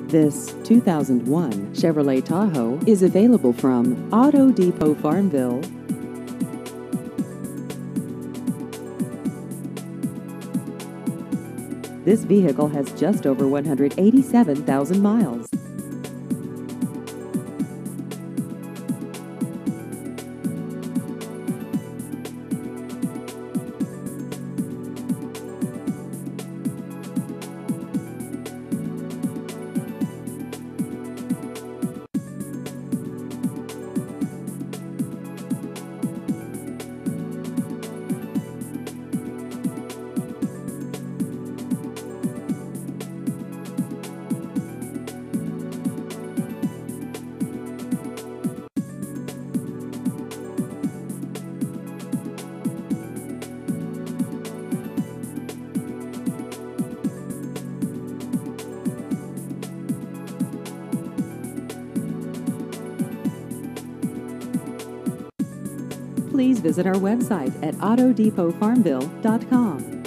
This 2001 Chevrolet Tahoe is available from Auto Depot Farmville. This vehicle has just over 187,000 miles. Please visit our website at autodepotfarmville.com.